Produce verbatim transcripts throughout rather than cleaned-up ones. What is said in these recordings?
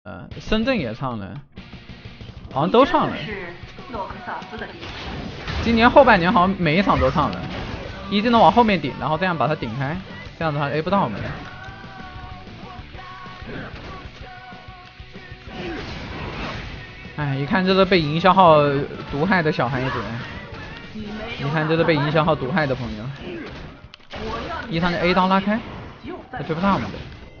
呃，深圳也唱了，好像都唱了。今年后半年好像每一场都唱了，一技能往后面顶，然后这样把它顶开，这样子他 A 不到我们。哎，一看这是被营销号毒害的小孩子，你看这是被营销号毒害的朋友。一上就 A 刀拉开，他追不上我们的。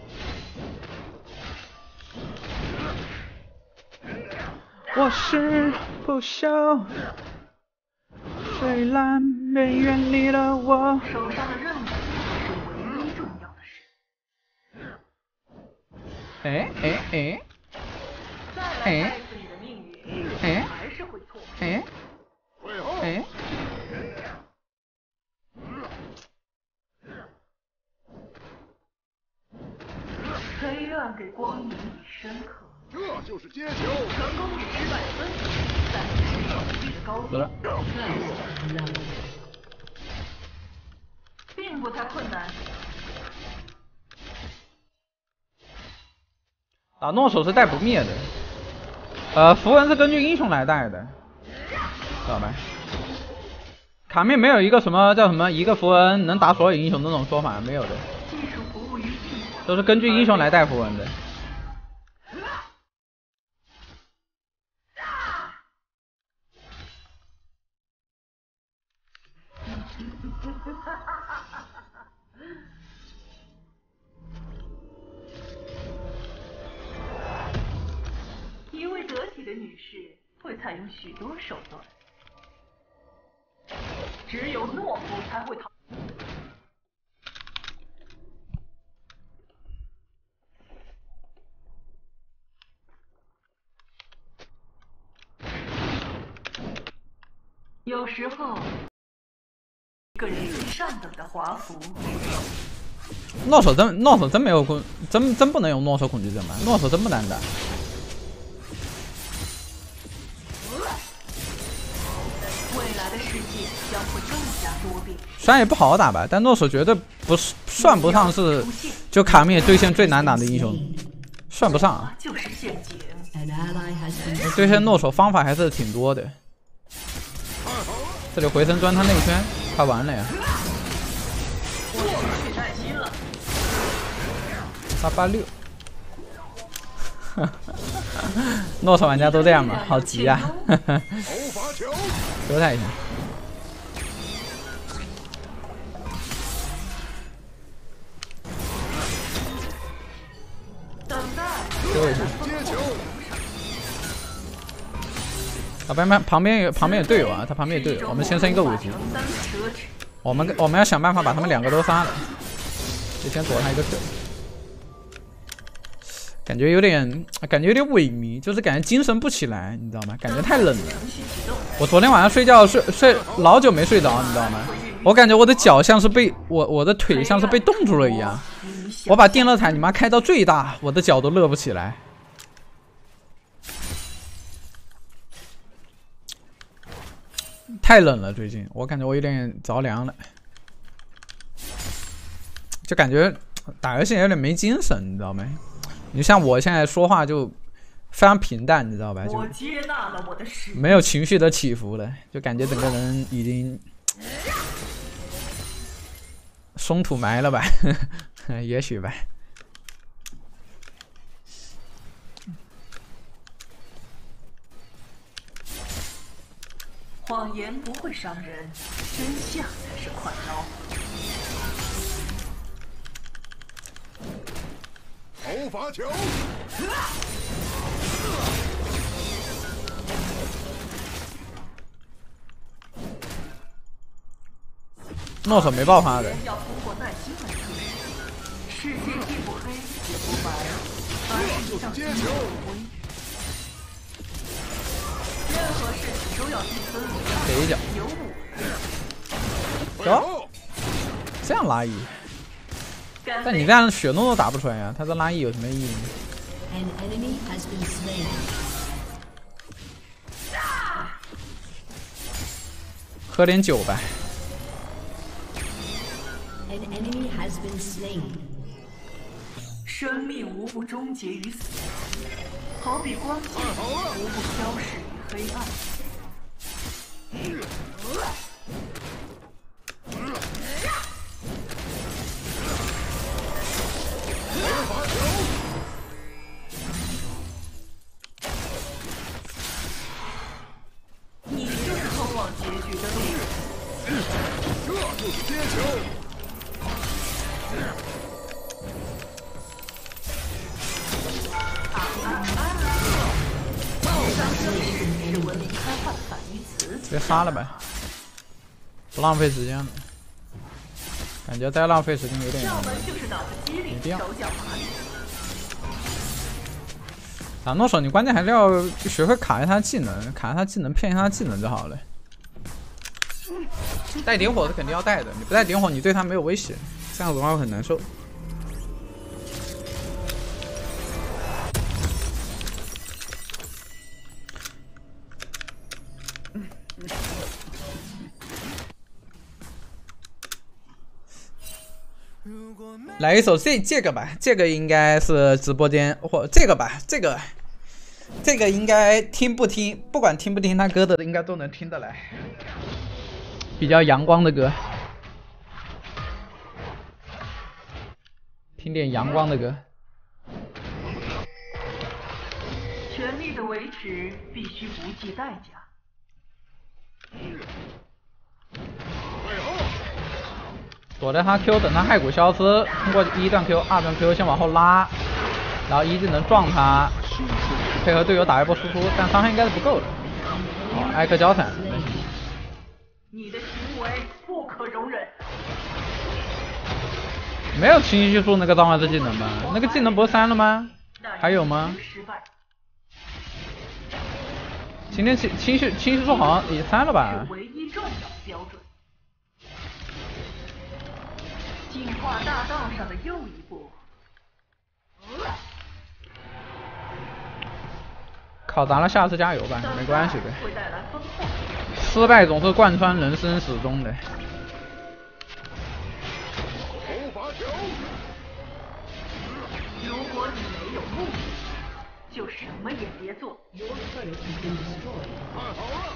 我是不朽，虽然没远离了我。手上的任务是唯一重要的事。哎哎哎哎哎哎哎！黑暗给光明以深刻。 这就是接球，成功与失败的分别，在于手臂的高度。并不太困难。 啊，诺手是带不灭的，呃，符文是根据英雄来带的，知道吧？卡面没有一个什么叫什么一个符文能打所有英雄的那种说法，没有的，都是根据英雄来带符文的。 一位得体的女士会采用许多手段，只有懦夫才会逃。有时候，一个人最上等的华服。 诺手真诺手真没有恐，真真不能用诺手恐惧症吧？诺手真不难打。 未来的世界将会更加多变。 虽然也不好打吧，但诺手绝对不是算不上是就卡面对线最难打的英雄，算不上啊。 就是陷阱。 对线诺手方法还是挺多的。这里回身钻他内圈，他完了呀。 八八六，诺手玩家都这样嘛，好急啊！求他一下。丢一下。啊，旁边旁边有旁边有队友啊，他旁边有队友，我们先升一个五级。我们我们要想办法把他们两个都杀了，就先躲他一个腿。 感觉有点，感觉有点萎靡，就是感觉精神不起来，你知道吗？感觉太冷了。我昨天晚上睡觉睡睡老久没睡着，你知道吗？我感觉我的脚像是被我我的腿像是被冻住了一样。我把电热毯你妈开到最大，我的脚都热不起来。太冷了，最近我感觉我有点着凉了，就感觉打游戏有点没精神，你知道没？ 你像我现在说话就非常平淡，你知道吧？就没有情绪的起伏了，就感觉整个人已经松土埋了吧？也许吧。 谎言不会伤人，真相才是快刀。 头发球， 诺手没爆发的。 要通过耐心来测试。世界既不黑也不白，而是像接球。任何事情都要一分为二。 给一脚。走。这样拉一。 但你这样血诺都打不出来呀、啊，他这拉 E 有什么意义呢？喝点酒吧。 生命无不终结于死，好比光线无不消逝于黑暗。 魔法球！ 你就是通往结局的路。 这就是接球。 是文明开化的反义词。 直接杀了呗，不浪费时间了。感觉再浪费时间有点上门就是脑子机灵， 没必要手脚麻利。 打诺手，你关键还是要学会卡一下技能，卡一下技能，骗一下技能就好了。带点火是肯定要带的，你不带点火，你对他没有威胁，这样子的话会很难受。来一首这这个吧，这个应该是直播间或这个吧，这个这个应该听不听，不管听不听他歌的，应该都能听得来。比较阳光的歌，听点阳光的歌。 权力的维持必须不计代价。 躲着他 Q， 等他骸骨消失，通过一段 Q、二段 Q 先往后拉，然后一技能撞他，配合队友打一波输出，但伤害应该是不够的。好，艾克交闪。 你的行为不可容忍。 没有清晰术那个召唤师技能吧？那个技能不是删了吗？还有吗？今天清清晰清晰术好像也删了吧？ 唯一重要的标准。进化大道上的又一步。 考砸了，下次加油吧，没关系的。 会带来风暴。 失败总是贯穿人生始终的。 魔法球！ 如果你没有目的，就什么也别做。 看好了！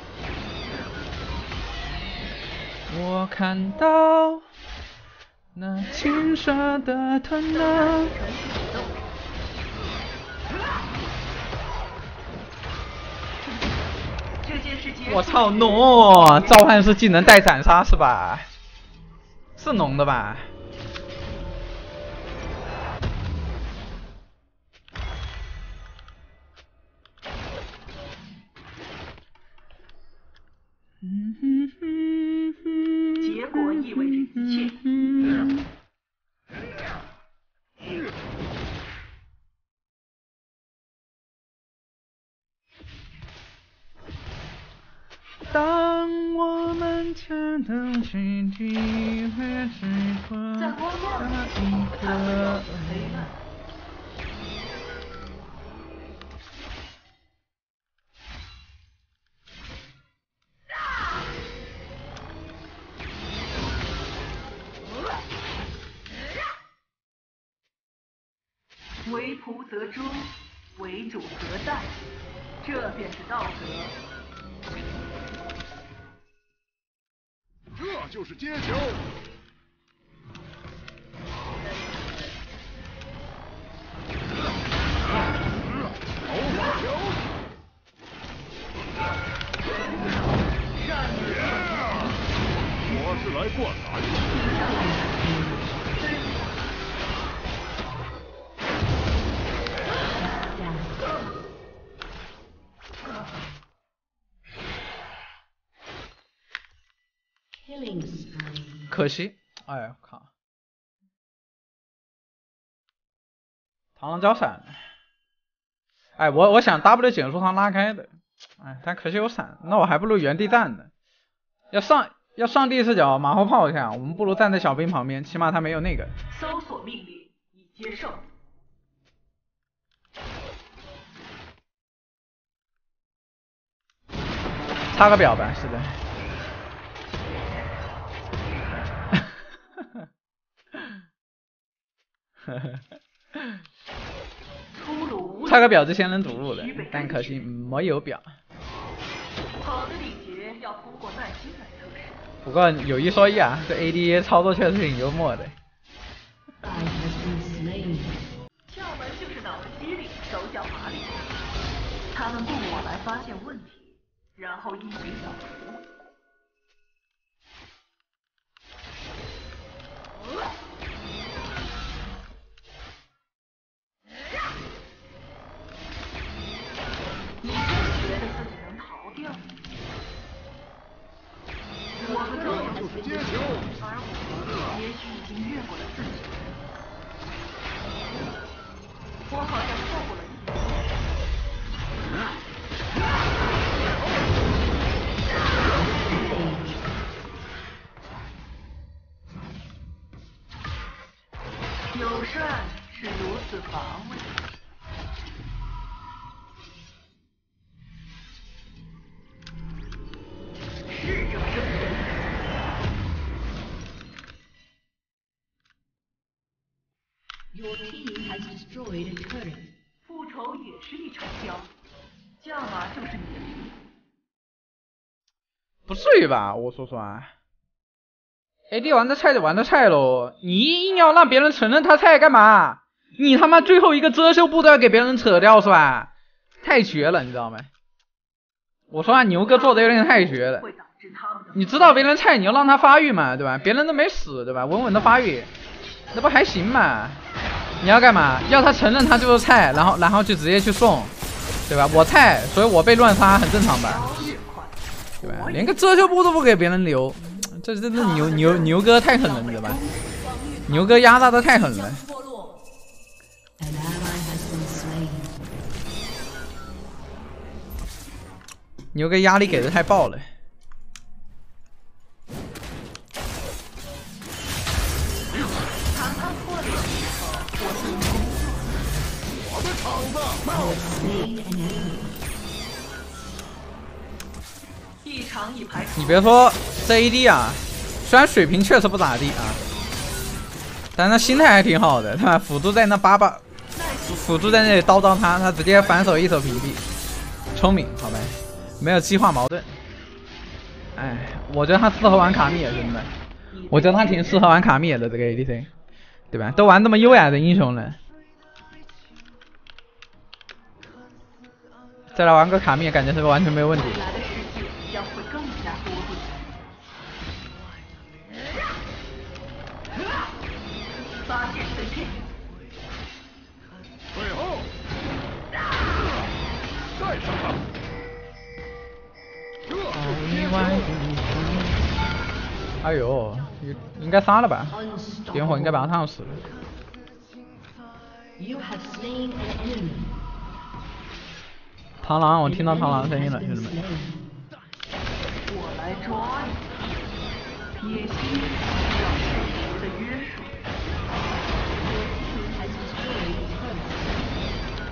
我看到那青色的藤蔓。我操，诺！召唤师技能带斩杀是吧？是浓的吧？ 结果意味着一切。 当我们才能去体会最后在光亮的的一才会了刻。 解黑暗。为仆则诛，为主则殆，这便是道德。 这就是接球。魔法球！我是来灌篮的。 可惜，哎呀靠！螳螂交闪，哎，我我想 W 减速上拉开的，哎，但可惜有闪，那我还不如原地站呢。要上要上帝视角马后炮一下，我们不如站在小兵旁边，起码他没有那个。 搜索命令已接受。 插个表吧，是的。 差个表就先能堵路了，但可惜没有表。 好的礼节要通过耐心来测试。 不过有一说一啊，这 A D 操作确实挺幽默的。 窍门就是脑子机灵，手脚麻利。他们雇我来发现问题，然后一举扫除。你真觉得自己能逃掉？我们都有就是接球， 而我也许已经越过了自己。我好像错过了一点。友善是如此乏味。适者生存。 Your team has destroyed a turret. 复仇也是一场交易，价码就是你的名。 不至于吧？我说说啊 ，A D 玩的菜就玩的菜喽，你硬要让别人承认他菜干嘛？你他妈最后一个遮羞布都要给别人扯掉是吧？太绝了，你知道吗？我说啊，牛哥做的有点太绝了。你知道别人菜，你要让他发育嘛，对吧？别人都没死，对吧？稳稳的发育，那不还行嘛？你要干嘛？要他承认他就是菜，然后然后就直接去送，对吧？我菜，所以我被乱杀很正常吧？对吧？连个遮羞布都不给别人留，这真的牛牛牛哥太狠了，你知道吧？牛哥压榨的太狠了。 An ally has been slain. 牛哥压力给的太爆了。 我的场子。 Slain an enemy. 一场一排。 你别说这 A D 啊，虽然水平确实不咋地啊，但他心态还挺好的，对吧？辅助在那叭叭，辅助在那里叨叨他，他直接反手一手屏蔽，聪明，好呗，没有激化矛盾。哎，我觉得他适合玩卡密尔，真的，我觉得他挺适合玩卡密尔的这个 A D C， 对吧？都玩这么优雅的英雄了，再来玩个卡密尔，感觉是完全没有问题。 未来的世界将会更加多变。发现碎片。 退后。再上场。这就是接球。 哎呦，应该杀了吧？点火应该把他烫死了。 You have slain an enemy. 螳螂，我听到螳螂的声音了，兄弟们。 我来抓你，野心要适时的约束。 Has destroyed a turret.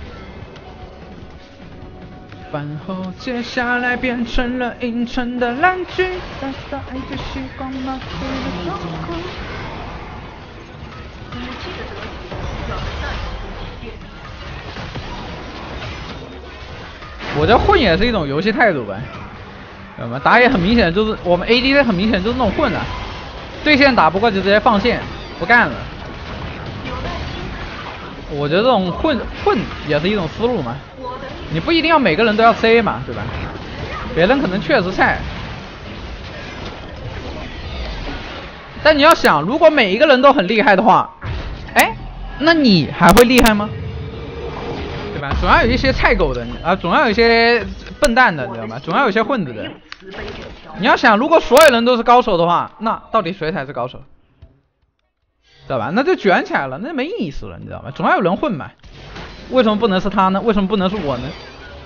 饭后接下来变成了阴沉的烂剧，大家爱着时光麻醉的状况。 武器的得体要在战斗中体现。 我这混也是一种游戏态度呗，知道吗？打野很明显就是我们 A D C 很明显就是那种混的、啊，对线打不过就直接放线不干了。我觉得这种混混也是一种思路嘛，你不一定要每个人都要 C 嘛，对吧？别人可能确实菜，但你要想，如果每一个人都很厉害的话，哎，那你还会厉害吗？ 对吧？总要有一些菜狗的啊，总要有一些笨蛋的，你知道吗？总要有一些混子的。你要想，如果所有人都是高手的话，那到底谁才是高手？知道吧？那就卷起来了，那没意思了，你知道吗？总要有人混嘛。为什么不能是他呢？为什么不能是我呢？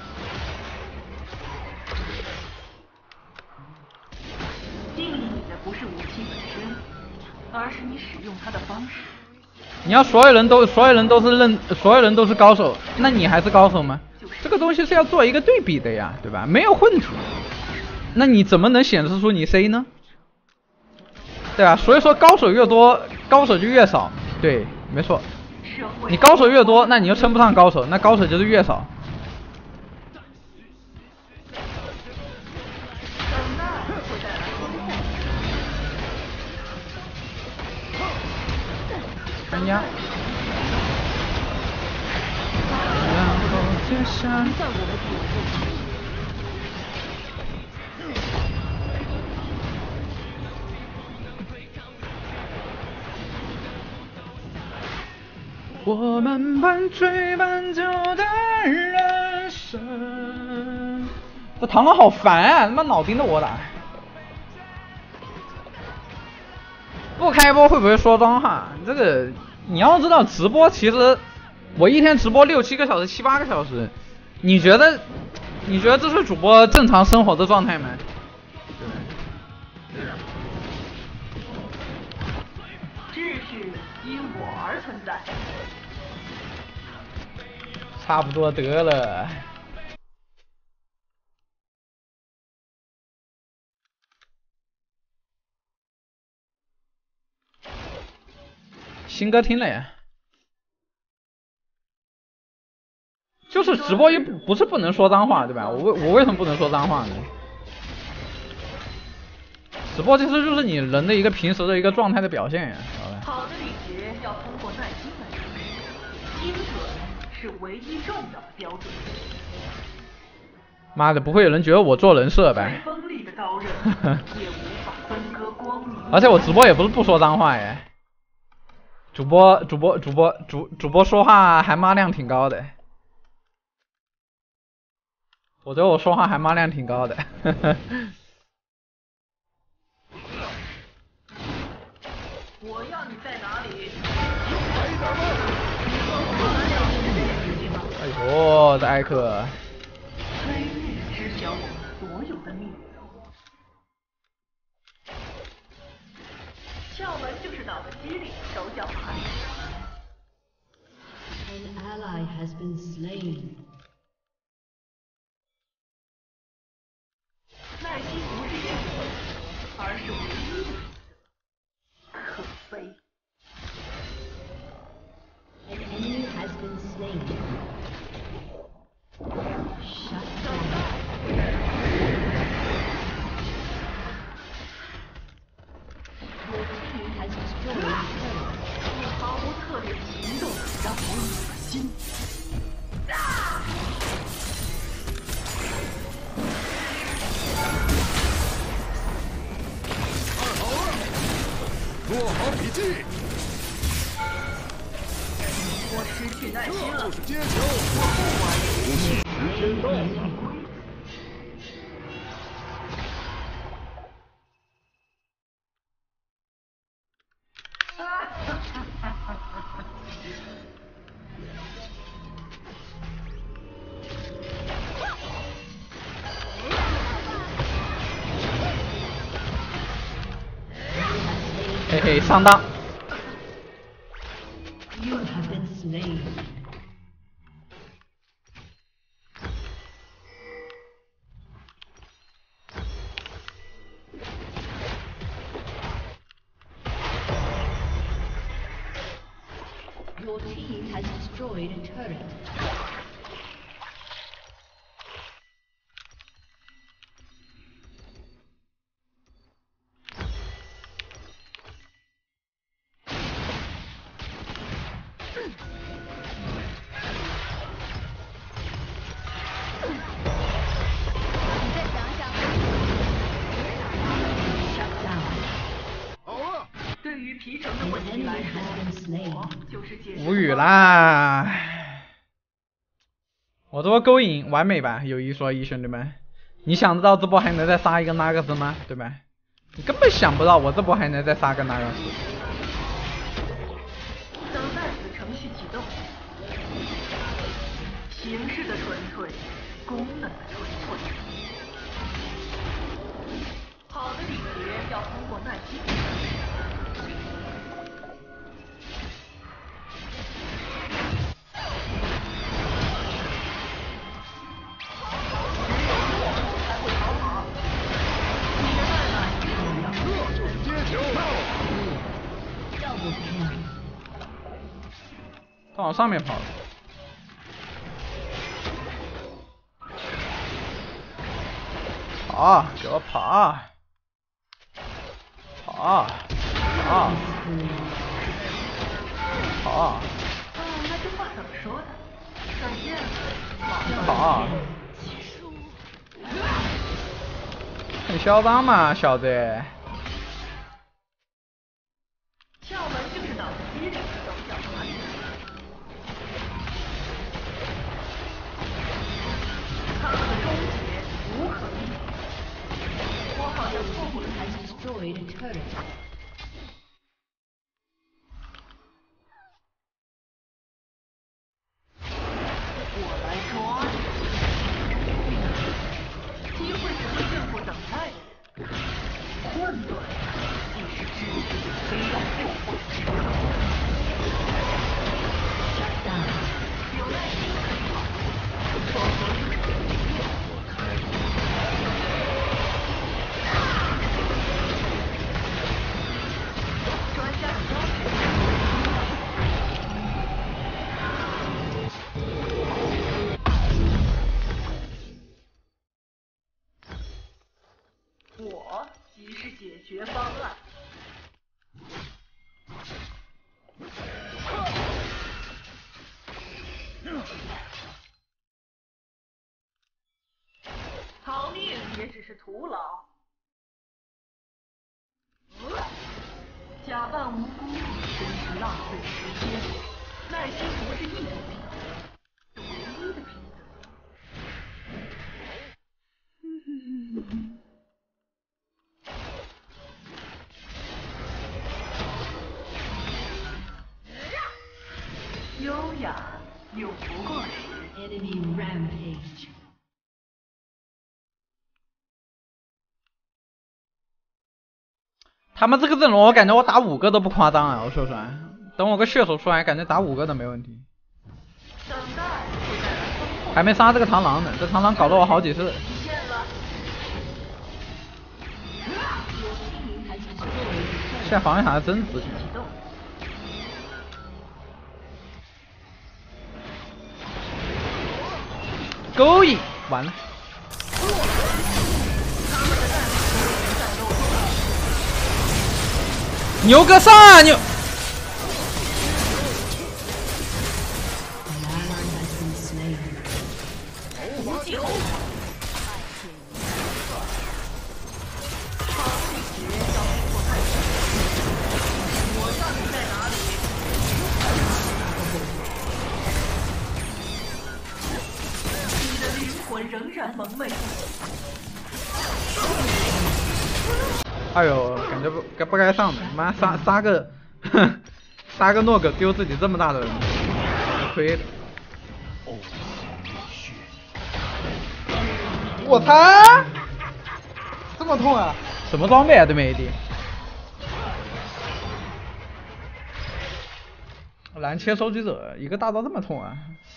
定义你的不是武器本身，而是你使用它的方式。 你要所有人都所有人都是认所有人都是高手，那你还是高手吗？这个东西是要做一个对比的呀，对吧？没有混子，那你怎么能显示出你 C 呢？对吧？所以说高手越多，高手就越少。对，没错。 你高手越多，那你就称不上高手，那高手就是越少。哎呀！然后接上。我们半醉半酒的人生。这螳螂好烦啊！他妈脑盯着我打。不开播会不会说脏话？这个你要知道，直播其实我一天直播六七个小时、七八个小时，你觉得你觉得这是主播正常生活的状态吗？ 秩序因我而存在。 差不多得了。新歌听了呀。就是直播也不不是不能说脏话，对吧？我为我为什么不能说脏话呢？直播其实就是你人的一个平时的一个状态的表现呀，好吧？ 好的礼节要通过耐心来证明，精准是唯一重要的标准。 妈的，不会有人觉得我做人设呗？ 锋利的刀刃也无法分割光明。 而且我直播也不是不说脏话耶，主播主播主播主主播说话还骂量挺高的。我觉得我说话还骂量挺高的。 我要你在哪里？ 哎呦，这艾克。 黑日知晓我们所有的秘密。窍门就是脑子机灵，手脚快。 An ally has been slain. 耐心不是原则，而是唯一的原则。可悲。 An enemy has been slain. Shut down. Your team has destroyed a turret. 你毫无策略的行动让我恶心。啊！ 做好笔记。 我失去耐心了。 这就是接球。无戏时间到。 嘿嘿，上当。 You have been slain. Your team has destroyed a turret. Shut down. 好了， 对于皮城的问 An 题 enemy 来 has 说， been slain. 我就是解释。 无语啦！我这波勾引完美吧？有一说一，兄弟们，你想知道这波还能再杀一个那个斯吗？对吧？你根本想不到我这波还能再杀个那个斯。 等待此程序启动，形式的纯粹，功能的纯粹。好的礼节要通过耐心来证明。 这就是接球。 Double kill. 他往上面跑了。跑，给我跑！跑！跑！跑！ 啊，那句话怎么说的？再见了， 跑！很嚣张嘛，小子！ 窍门就是脑子机灵，手脚麻利。他们的终结无可避免。我好像错过了太多。 Destroyed a turret. 我来抓你。机会是为胜负等待的人。混沌既是至极的黑暗诱惑之手。有耐心可以好，否则专家的招式。我即是解决方案。逃命也只是徒劳。假扮无辜真是浪费时间。耐心不是一种品德，是唯一的品德。优雅永不过时。 Enemy rampage. 他们这个阵容，我感觉我打五个都不夸张啊！我说出来，等我个血手出来，感觉打五个都没问题。还没杀这个螳螂呢，这螳螂搞了我好几次。现在防御塔还真值钱。勾引完了。 牛哥上啊牛！ 你的灵魂仍然蒙昧。 哎呦，感觉不该不该上的，妈杀杀个，杀个诺哥丢自己这么大的人，亏了。我操！这么痛啊！什么装备啊？对面 A D。蓝切收集者一个大招这么痛啊！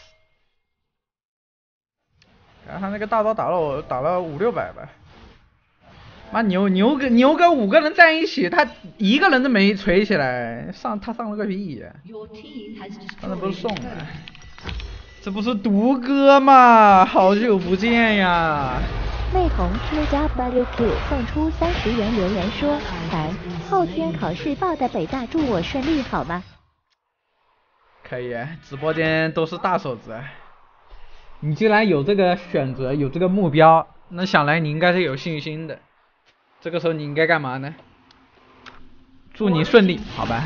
然后他那个大招打了我打了五六百吧。 妈牛牛哥牛哥五个人在一起，他一个人都没锤起来，上他上了个屁呀！刚才不是送的，这不是毒哥吗？好久不见呀！ 魅红 Q 加 W Q 送出三十元留言说：“凡后天考试报的北大，祝我顺利好吗？” 可以，直播间都是大手子。你既然有这个选择，有这个目标，那想来你应该是有信心的。 这个时候你应该干嘛呢？祝你顺利，好吧？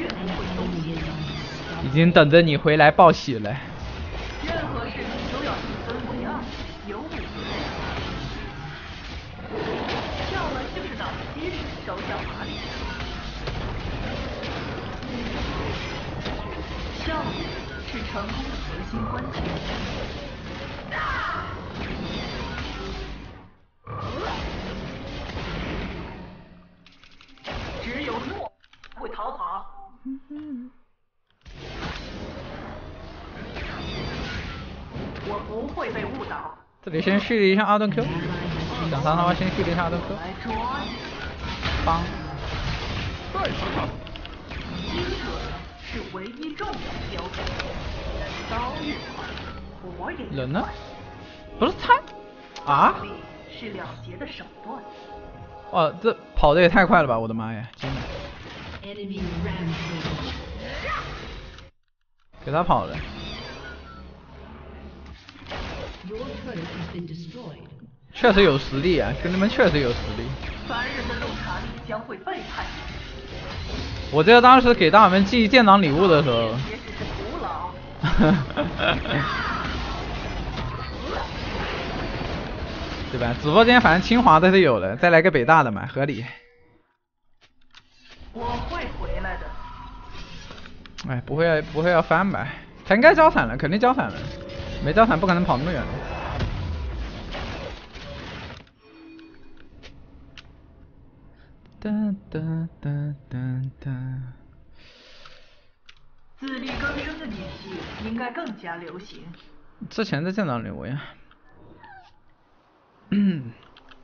已经等着你回来报喜了。 任何事情都要一分为二，有五个人。窍门就是脑子机灵，手脚麻利。效率是成功的核心关键。只有诺会逃跑。我不会被误导。 这里先蓄力一下二盾 Q， 想杀的话先蓄力一下二盾 Q。帮。 精准是唯一重要的标准。 刀越快，火也越人呢快。？ 不是他啊？ 力是了结的手段。 哦，这跑的也太快了吧！我的妈呀，真的 Enemy rampage. 给他跑了。 Your turret has been destroyed. 确实有实力啊，兄弟们确实有实力。 凡人的洞察力将会背叛你。 我记得当时给大佬们寄建档礼物的时候， 也只是徒劳。 对吧？直播间反正清华的都有了，再来个北大的嘛，合理。 我会回来的。 哎，不会要不会要翻吧？他应该交闪了，肯定交闪了，没交闪不可能跑那么远的。哒哒哒哒哒。 自力更生的女性应该更加流行。 之前的建档礼物呀。嗯。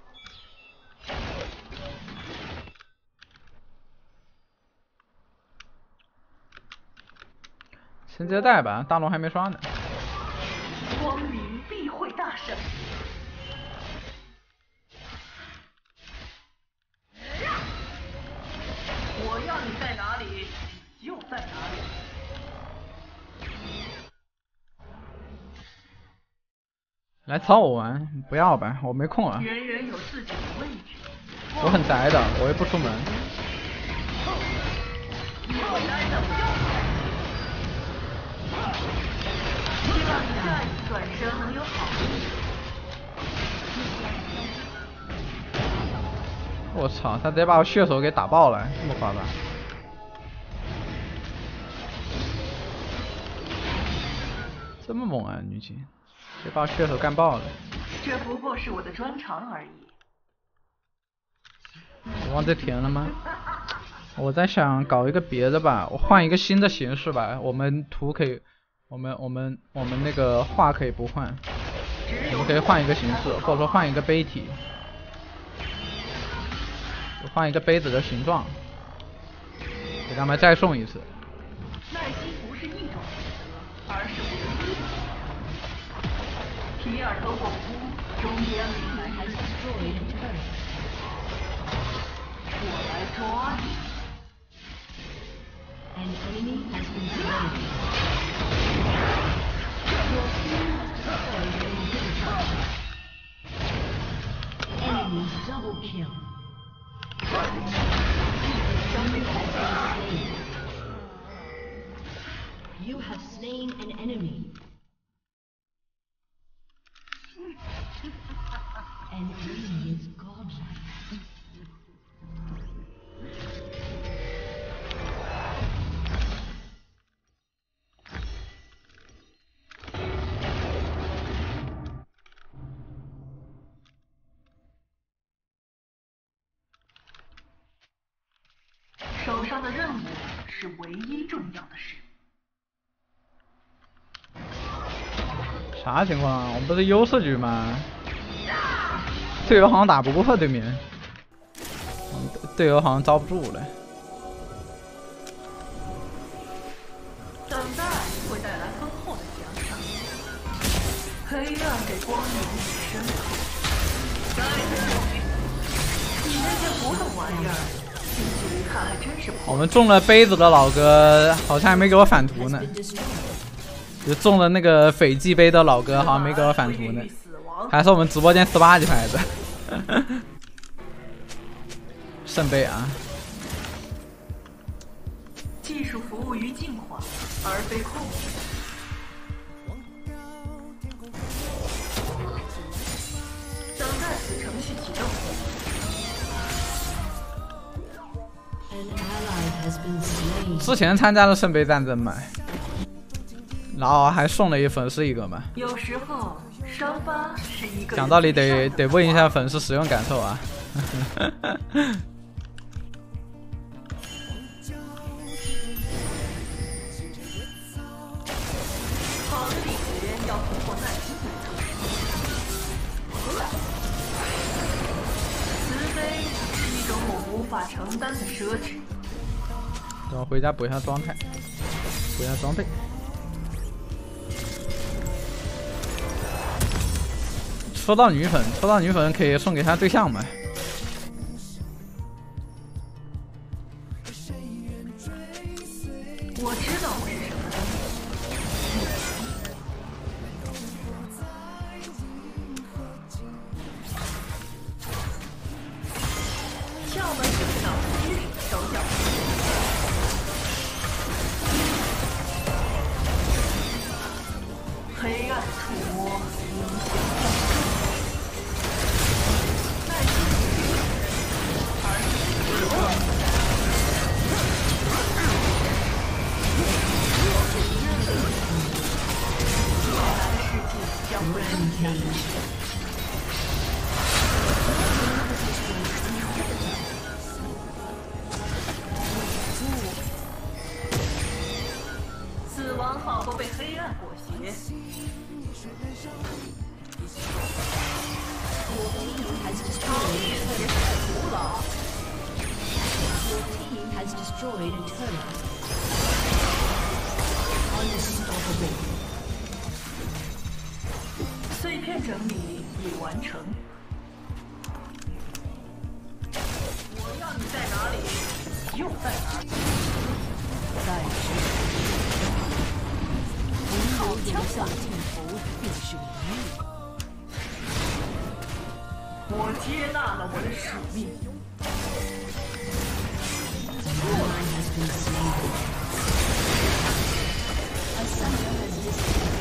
先接待吧，大龙还没刷呢。 光明必会大胜。我要你在哪里，就在哪里。 来找我玩？不要吧，我没空啊。 人人有自己的位置。 我很宅的，我又不出门。 你会来的，希望你下一次转生能有好运。 我操，他直接把我血手给打爆了，这么夸张？这么猛啊，女警！直接把我血手干爆了。 这不过是我的专长而已。 我忘记填了吗？我在想搞一个别的吧，我换一个新的形式吧。我们图可以，我们我们我们那个画可以不换，我们可以换一个形式，或者说换一个杯体，换一个杯子的形状，给他们再送一次。 耐心不是一种品德，而是唯一。皮尔和我夫终将迎来还是 Destroyed a turret. 我来抓你。 An enemy has been slain. Your team has destroyed an inhibitor. Enemy double kill. Enemy has been slain. You have slain an enemy. An enemy is godlike. 手上的任务是唯一重要的事。 啥情况啊？我们不是优势局吗？队友好像打不过对面，队友好像招不住了。 等待会带来丰厚的奖赏。黑暗给光明以生口。再次努力。你那件古董玩意儿，近距离看还真是不错。 我们中了杯子的老哥好像还没给我返图呢，就中了那个斐济杯的老哥好像没给我返图呢，还是我们直播间十八级牌子。圣杯啊！ 技术服务于进化，而非控制。等待此程序启动。 An ally has been slain. 之前参加了圣杯战争嘛，然后还送了一粉丝一个嘛。 有时候伤疤是一个。 讲道理得得问一下粉丝使用感受啊。 好的力学要通过耐心来测试。慈悲是一种我无法承担的奢侈。 等我回家补一下状态，补一下装备。 抽到女粉，抽到女粉可以送给他对象嘛？ 我知道我是什么东西。窍门就是脑子机里的手脚。黑暗触摸，影响。耐心，而死亡。未来的世界将会更加的神。死亡好过被黑暗裹挟。 Your team has destroyed a Your team has destroyed a turret. Unstoppable. 碎片整理已完成。我要你在哪里，就在哪里。 在之唯有有效的镜头便是你。 我接纳了我的使命。 Ally has been slain. A summoner has disappeared.